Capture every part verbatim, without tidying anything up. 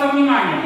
за внимание.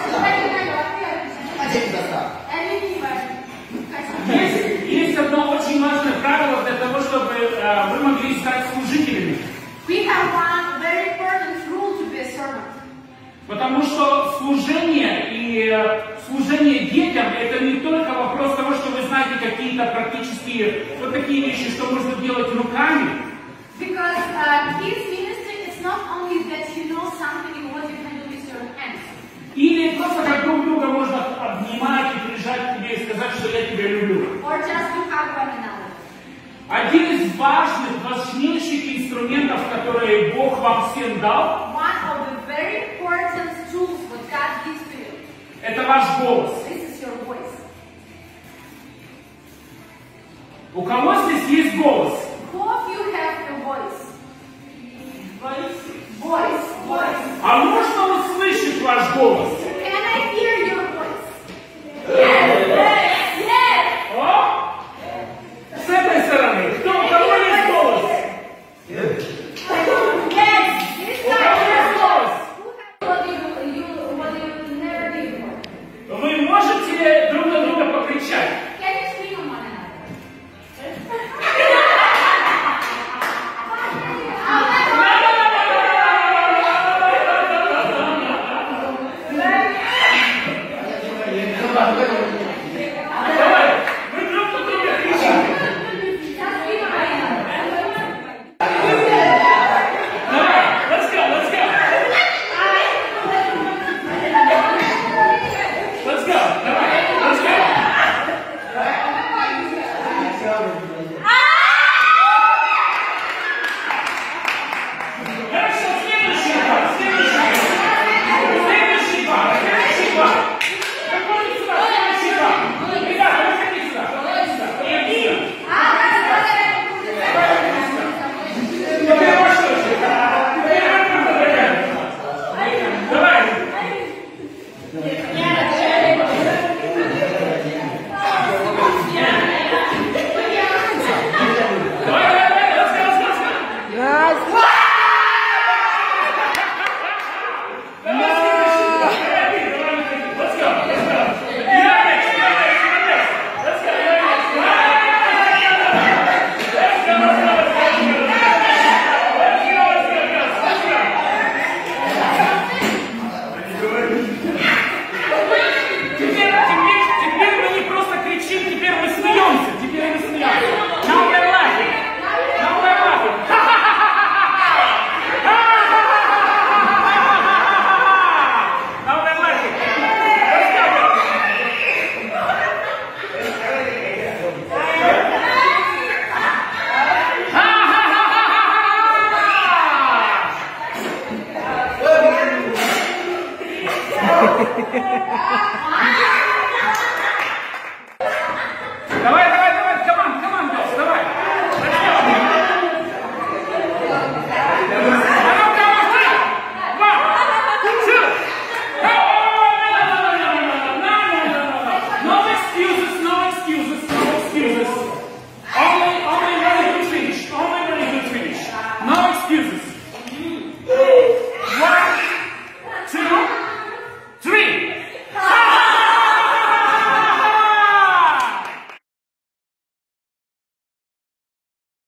Есть, есть одно очень важное правило для того, чтобы э, вы могли стать служителями. We have one very important rule to be a servant. Потому что служение и э, служение детям это не только вопрос того, что вы знаете какие-то практические вот такие вещи, что можно делать руками. Because uh, kids ministry is not only that you know something what you can do with your hands. Или просто как друг друга можно обнимать и прижать к тебе и сказать, что я тебя люблю. Or just to hug one another. Один из важных, важнейших инструментов, которые Бог вам всем дал, One of the very important tools what God gives to you. Это ваш голос. This is your voice. У кого здесь есть голос? Who of you have a voice? Voice.